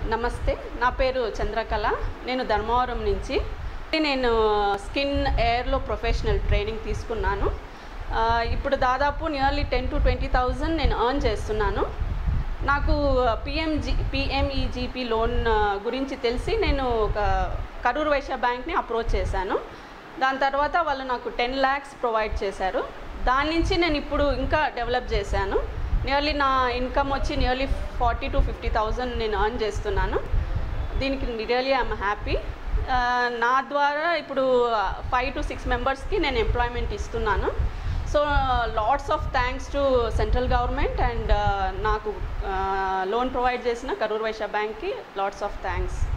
నమస్తే, నా పేరు చంద్రకళ. నేను ధర్మవరం నుంచి. నేను స్కిన్ ఎయిర్లో ప్రొఫెషనల్ ట్రైనింగ్ తీసుకున్నాను. ఇప్పుడు దాదాపు నియర్లీ 10,000 to 20,000 నేను ఎర్న్ చేస్తున్నాను. నాకు పిఎంఈజీపీ లోన్ గురించి తెలిసి నేను ఒక కరూర్ వైశ్య బ్యాంక్ని అప్రోచ్ చేశాను. దాని తర్వాత వాళ్ళు నాకు 10 lakhs ప్రొవైడ్ చేశారు. దాని నుంచి నేను ఇప్పుడు ఇంకా డెవలప్ చేశాను. నియర్లీ నా ఇన్కమ్ వచ్చి నియర్లీ 40,000 to 50,000 నేను ఎర్న్ చేస్తున్నాను. దీనికి రియల్లీ ఐఎమ్ హ్యాపీ. నా ద్వారా ఇప్పుడు 5 to 6 మెంబర్స్కి నేను ఎంప్లాయ్మెంట్ ఇస్తున్నాను. So lots of thanks to central government and నాకు లోన్ ప్రొవైడ్ చేసిన కరూర్ వైశ్య బ్యాంక్కి లాట్స్ ఆఫ్ థ్యాంక్స్.